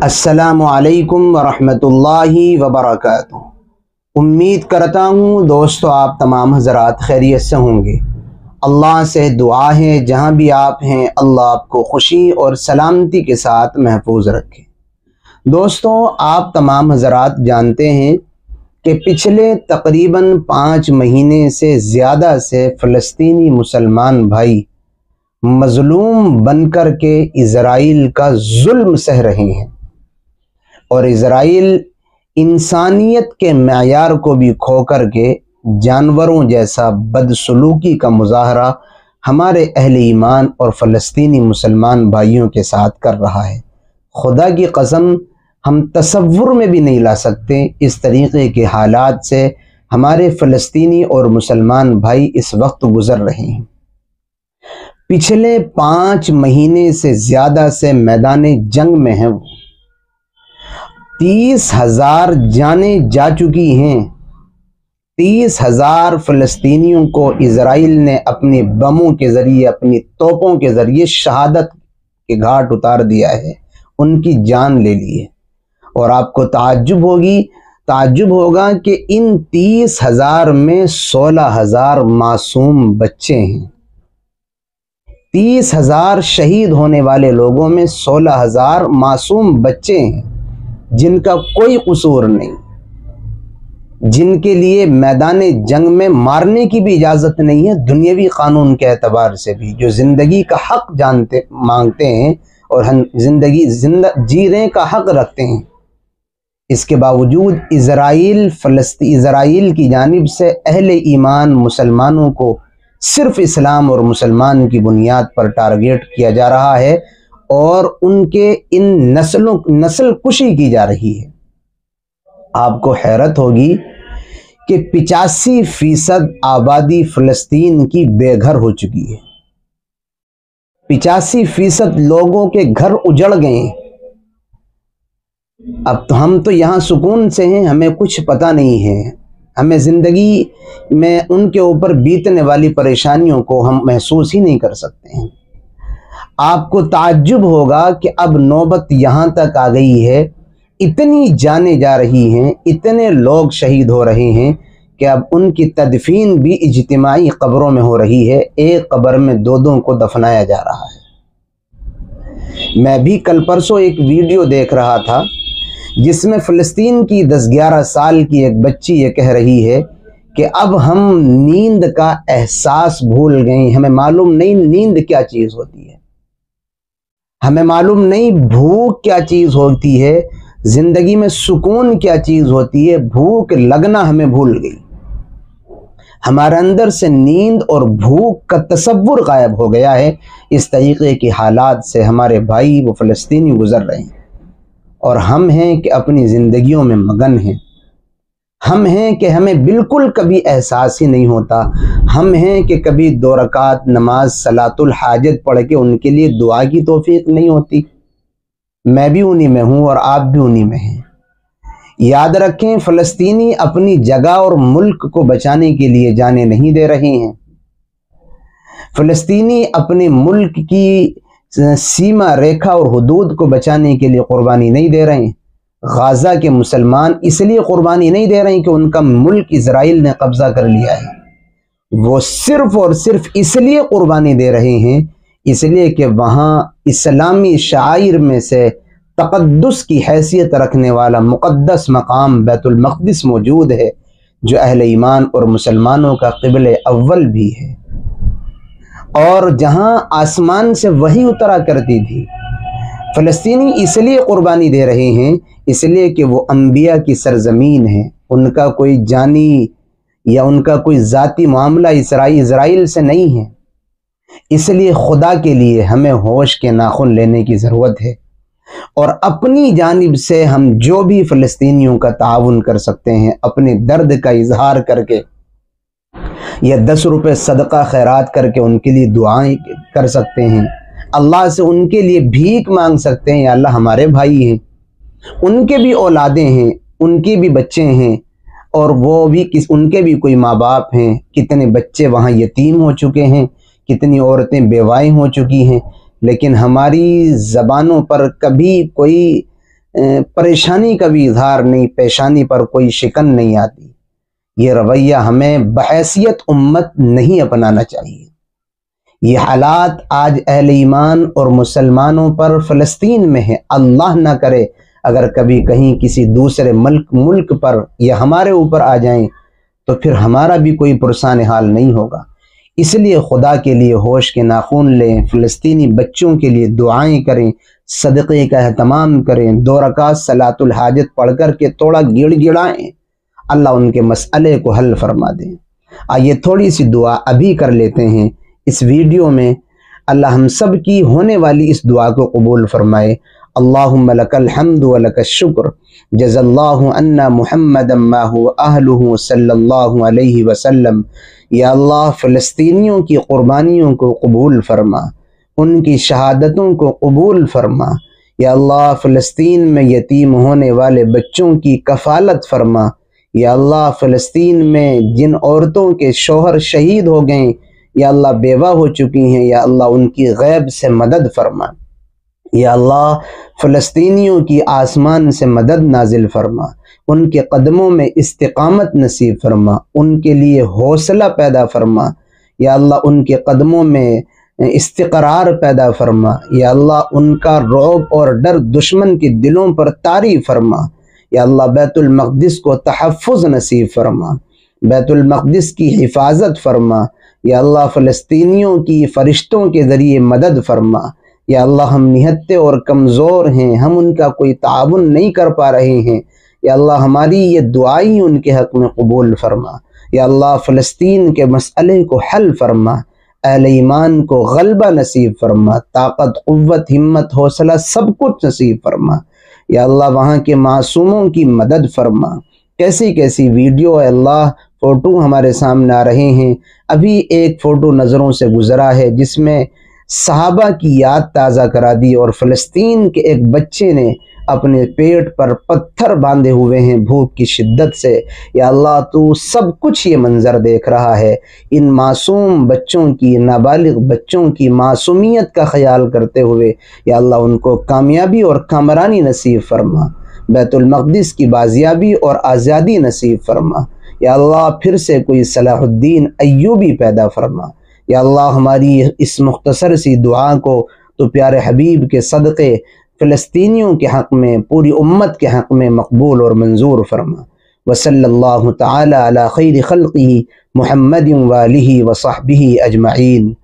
السلام علیکم ورحمۃ اللہ وبرکاتہ۔ امید کرتا ہوں دوستو آپ تمام حضرات خیریت سے ہوں گے۔ اللہ سے دعا ہے جہاں بھی آپ ہیں اللہ آپ کو خوشی اور سلامتی کے ساتھ محفوظ رکھے۔ دوستو آپ تمام حضرات جانتے ہیں کہ پچھلے تقریباً 5 مہینے سے زیادہ سے فلسطینی مسلمان بھائی مظلوم بن کر کے اسرائیل کا ظلم سہ رہے ہیں، اور اسرائیل انسانیت کے معیار کو بھی کھو کر کے جانوروں جیسا بدسلوکی کا مظاہرہ ہمارے اہل ایمان اور فلسطینی مسلمان بھائیوں کے ساتھ کر رہا ہے۔ خدا کی قسم ہم تصور میں بھی نہیں لا سکتے اس طریقے کے حالات سے ہمارے فلسطینی اور مسلمان بھائی اس وقت گزر رہے ہیں۔ پچھلے 5 مہینے سے زیادہ سے میدان جنگ میں ہیں، 30,000 جانیں جا چکی ہیں۔ 30,000 فلسطینیوں کو اسرائیل نے اپنے بموں کے ذریعے، اپنی توپوں کے ذریعے شہادت کے گھاٹ اتار دیا ہے، ان کی جان لے لی ہے۔ اور آپ کو تعجب ہوگا کہ ان 30,000 میں 16,000 معصوم بچے ہیں۔ 30,000 شہید ہونے والے لوگوں میں 16,000 معصوم بچے ہیں جن کا کوئی قصور نہیں، جن کے لیے میدان جنگ میں مارنے کی بھی اجازت نہیں ہے دنیاوی قانون کے اعتبار سے بھی، جو زندگی کا حق مانگتے ہیں اور زندگی جینے کا حق رکھتے ہیں۔ اس کے باوجود اسرائیل کی جانب سے اہل ایمان مسلمانوں کو صرف اسلام اور مسلمان کی بنیاد پر ٹارگیٹ کیا جا رہا ہے، اور ان کے ان نسل کشی کی جا رہی ہے۔ آپ کو حیرت ہوگی کہ 85% آبادی فلسطین کی بے گھر ہو چکی ہے۔ 85% لوگوں کے گھر اجڑ گئے ہیں۔ اب تو ہم تو یہاں سکون سے ہیں، ہمیں کچھ پتہ نہیں ہے، ہمیں زندگی میں ان کے اوپر بیتنے والی پریشانیوں کو ہم محسوس ہی نہیں کر سکتے ہیں۔ آپ کو تعجب ہوگا کہ اب نوبت یہاں تک آ گئی ہے، اتنی جانیں جا رہی ہیں، اتنے لوگ شہید ہو رہے ہیں کہ اب ان کی تدفین بھی اجتماعی قبروں میں ہو رہی ہے، ایک قبر میں 2 کو دفنایا جا رہا ہے۔ میں بھی کل پرسوں ایک ویڈیو دیکھ رہا تھا جس میں فلسطین کی 10-11 سال کی ایک بچی یہ کہہ رہی ہے کہ اب ہم نیند کا احساس بھول گئے، ہمیں معلوم نہیں نیند کیا چیز ہوتی ہے، ہمیں معلوم نہیں بھوک کیا چیز ہوتی ہے، زندگی میں سکون کیا چیز ہوتی ہے، بھوک لگنا ہمیں بھول گئی، ہمارے اندر سے نیند اور بھوک کا تصور غائب ہو گیا ہے۔ اس طریقے کی حالات سے ہمارے بھائی وہ فلسطینی گزر رہے ہیں، اور ہم ہیں کہ اپنی زندگیوں میں مگن ہیں، ہم ہیں کہ ہمیں بالکل کبھی احساس ہی نہیں ہوتا، ہم ہیں کہ کبھی 2 رکعت نماز صلاۃ الحاجت پڑھ کے ان کے لیے دعا کی توفیق نہیں ہوتی۔ میں بھی انہی میں ہوں اور آپ بھی انہی میں ہیں۔ یاد رکھیں فلسطینی اپنی جگہ اور ملک کو بچانے کے لیے جانیں نہیں دے رہے ہیں، فلسطینی اپنے ملک کی سیما ریکھا اور حدود کو بچانے کے لیے قربانی نہیں دے رہے ہیں۔ غزہ کے مسلمان اس لیے قربانی نہیں دے رہے ہیں کہ ان کا ملک اسرائیل نے قبضہ کر لیا ہے، وہ صرف اور صرف اس لیے قربانی دے رہے ہیں اس لیے کہ وہاں اسلامی شعائر میں سے تقدس کی حیثیت رکھنے والا مقدس مقام بیت المقدس موجود ہے، جو اہل ایمان اور مسلمانوں کا قبلہ اول بھی ہے، اور جہاں آسمان سے وحی اترا کرتی تھی۔ فلسطینی اس لیے قربانی دے رہے ہیں اس لیے کہ وہ انبیاء کی سرزمین ہے، ان کا کوئی جانی یا ان کا کوئی ذاتی معاملہ اسرائیل سے نہیں ہے۔ اس لیے خدا کے لیے ہمیں ہوش کے ناخن لینے کی ضرورت ہے، اور اپنی جانب سے ہم جو بھی فلسطینیوں کا تعاون کر سکتے ہیں، اپنے درد کا اظہار کر کے یا 10 روپے صدقہ خیرات کر کے ان کے لیے دعائیں کر سکتے ہیں، اللہ سے ان کے لیے بھیک مانگ سکتے ہیں، یا اللہ ہمارے بھائی ہیں، ان کے بھی اولادیں ہیں، ان کے بھی بچے ہیں، اور وہ بھی ان کے بھی کوئی ماں باپ ہیں، کتنے بچے وہاں یتیم ہو چکے ہیں، کتنی عورتیں بیوائیں ہو چکی ہیں، لیکن ہماری زبانوں پر کبھی کوئی پریشانی کا بھی اظہار نہیں، پیشانی پر کوئی شکن نہیں آتی۔ یہ رویہ ہمیں بحیثیت امت نہیں اپنانا چاہیے۔ یہ حالات آج اہل ایمان اور مسلمانوں پر فلسطین میں ہے۔ اللہ نہ کرے اگر کبھی کہیں کسی دوسرے ملک پر یا ہمارے اوپر آ جائیں تو پھر ہمارا بھی کوئی پرسان حال نہیں ہوگا۔ اس لیے خدا کے لیے ہوش کے ناخن لیں، فلسطینی بچوں کے لیے دعائیں کریں، صدقے کا اہتمام کریں، 2 رکعت صلاۃ الحاجت پڑھ کر کے توڑا گڑ گڑائیں، اللہ ان کے مسئلے کو حل فرما دیں۔ آئیے تھوڑی سی دعا ابھی کر لیتے ہیں اس ویڈیو میں۔ اللہ ہم سب کی ہونے والی اس دعا کو قبول فرمائے۔ اللہم لک الحمد و لک الشکر، جزا اللہ عنا محمدا ما هو اہلہ صلی اللہ علیہ وسلم۔ یا اللہ فلسطینیوں کی قربانیوں کو قبول فرما، ان کی شہادتوں کو قبول فرما۔ یا اللہ فلسطین میں یتیم ہونے والے بچوں کی کفالت فرما۔ یا اللہ فلسطین میں جن عورتوں کے شوہر شہید ہو گئے، یا اللہ بیوہ ہو چکی ہیں، یا اللہ ان کی غیب سے مدد فرما۔ یا اللہ فلسطینیوں کی آسمان سے مدد نازل فرما، ان کے قدموں میں استقامت نصیب فرما، ان کے لیے حوصلہ پیدا فرما۔ یا اللہ ان کے قدموں میں استقرار پیدا فرما۔ یا اللہ ان کا رعب اور ڈر دشمن کے دلوں پر طاری فرما۔ یا اللہ بیت المقدس کو تحفظ نصیب فرما، بیت المقدس کی حفاظت فرما۔ یا اللہ فلسطینیوں کی فرشتوں کے ذریعے مدد فرما۔ یا اللہ ہم نہتے اور کمزور ہیں، ہم ان کا کوئی تعاون نہیں کر پا رہے ہیں، یا اللہ ہماری یہ دعائیں ان کے حق میں قبول فرما۔ یا اللہ فلسطین کے مسئلے کو حل فرما، اہل ایمان کو غلبہ نصیب فرما، طاقت، قوت، ہمت، حوصلہ سب کچھ نصیب فرما۔ یا اللہ وہاں کے معصوموں کی مدد فرما۔ کیسی کیسی ویڈیو اے اللہ فوٹو ہمارے سامنے آ رہے ہیں۔ ابھی ایک فوٹو نظروں سے گزرا ہے جس میں صحابہ کی یاد تازہ کرا دی، اور فلسطین کے ایک بچے نے اپنے پیٹ پر پتھر باندھے ہوئے ہیں بھوک کی شدت سے۔ یا اللہ تو سب کچھ یہ منظر دیکھ رہا ہے، ان معصوم بچوں کی، نابالغ بچوں کی معصومیت کا خیال کرتے ہوئے یا اللہ ان کو کامیابی اور کامرانی نصیب فرما، بیت المقدس کی بازیابی اور آزادی نصیب فرما۔ یا اللہ پھر سے کوئی صلاح الدین ایوبی پیدا فرما۔ یا اللہ ہماری اس مختصر سی دعا کو تو پیارے حبیب کے صدقے فلسطینیوں کے حق میں، پوری امت کے حق میں مقبول اور منظور فرما۔ وصلی اللہ تعالی علی خیر خلقہ محمد وآلہ وصحبہ اجمعین۔